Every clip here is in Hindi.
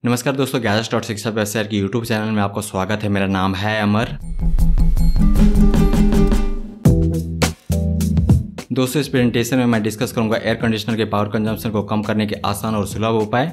नमस्कार दोस्तों, गैजेट्स.शिक्षा वेबसाइट की यूट्यूब चैनल में आपको स्वागत है। मेरा नाम है अमर। दोस्तों, इस प्रेजेंटेशन में मैं डिस्कस करूंगा एयर कंडीशनर के पावर कंजम्पशन को कम करने के आसान और सुलभ उपाय।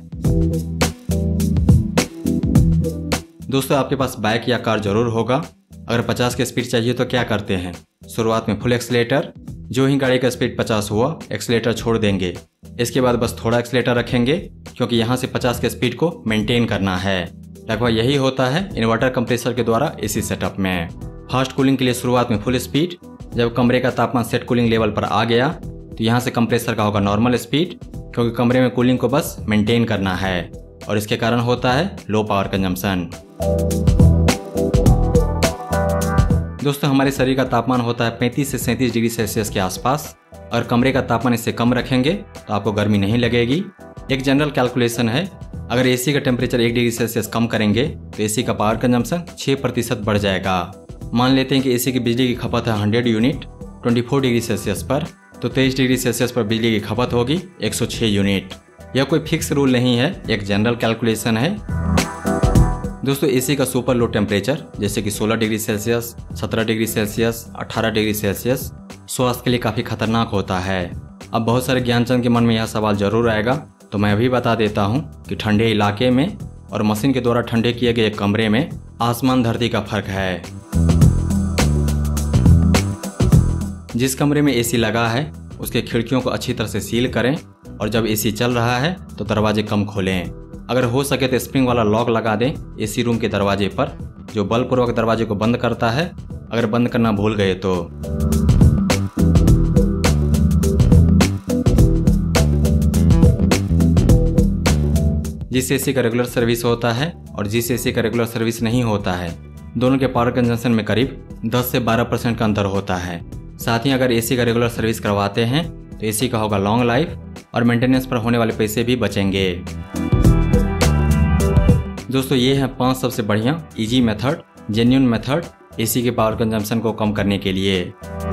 दोस्तों, आपके पास बाइक या कार जरूर होगा। अगर 50 की स्पीड चाहिए तो क्या करते हैं? शुरुआत में फुल एक्सीलेटर, जो ही गाड़ी का स्पीड 50 हुआ एक्सीलेटर छोड़ देंगे। इसके बाद बस थोड़ा एक्सीलेटर रखेंगे, क्योंकि यहाँ से 50 के स्पीड को मेंटेन करना है। लगभग यही होता है इन्वर्टर कंप्रेसर के द्वारा एसी सेटअप में। फास्ट कूलिंग के लिए शुरुआत में फुल स्पीड, जब कमरे का तापमान सेट कूलिंग लेवल पर आ गया तो यहाँ से कंप्रेसर का होगा नॉर्मल स्पीड, क्योंकि कमरे में कूलिंग को बस मेंटेन करना है और इसके कारण होता है लो पावर कंजम्पशन। दोस्तों, हमारे शरीर का तापमान होता है 35 से 37 डिग्री सेल्सियस के आसपास। अगर कमरे का तापमान इससे कम रखेंगे तो आपको गर्मी नहीं लगेगी। एक जनरल कैलकुलेशन है, अगर एसी का टेम्परेचर 1 डिग्री सेल्सियस कम करेंगे तो एसी का पावर कंजम्पशन 6% बढ़ जाएगा। मान लेते हैं कि एसी की बिजली की खपत है 100 यूनिट 24 डिग्री सेल्सियस पर, तो 23 डिग्री सेल्सियस पर बिजली की खपत होगी 106 यूनिट। यह कोई फिक्स रूल नहीं है, एक जनरल कैलकुलेशन है। दोस्तों, एसी का सुपर लो टेम्परेचर जैसे कि 16 degree Celsius, 17 degree Celsius, 18 degree Celsius स्वास्थ्य के लिए काफ़ी खतरनाक होता है। अब बहुत सारे ज्ञानचंद के मन में यह सवाल जरूर आएगा, तो मैं अभी बता देता हूँ कि ठंडे इलाके में और मशीन के द्वारा ठंडे किए गए कमरे में आसमान धरती का फर्क है। जिस कमरे में एसी लगा है उसके खिड़कियों को अच्छी तरह से सील करें और जब एसी चल रहा है तो दरवाजे कम खोलें। अगर हो सके तो स्प्रिंग वाला लॉक लगा दें एसी रूम के दरवाजे पर, जो बलपूर्वक दरवाजे को बंद करता है अगर बंद करना भूल गए तो। जिस एसी का रेगुलर सर्विस होता है और जिस एसी का रेगुलर सर्विस नहीं होता है, दोनों के पावर कंजम्पशन में करीब 10 से 12% का अंतर होता है। साथ ही अगर एसी का रेगुलर सर्विस करवाते हैं तो एसी का होगा लॉन्ग लाइफ और मेंटेनेंस पर होने वाले पैसे भी बचेंगे। दोस्तों, ये है 5 सबसे बढ़िया easy method, genuine method AC के पावर कंजम्पशन को कम करने के लिए।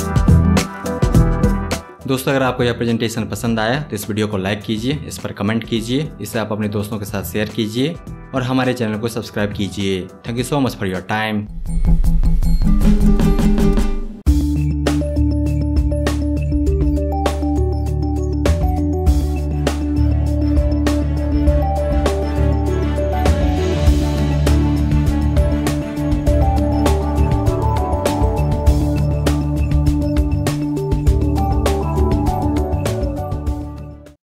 दोस्तों, अगर आपको यह प्रेजेंटेशन पसंद आया तो इस वीडियो को लाइक कीजिए, इस पर कमेंट कीजिए, इसे आप अपने दोस्तों के साथ शेयर कीजिए और हमारे चैनल को सब्सक्राइब कीजिए। Thank you so much for your time.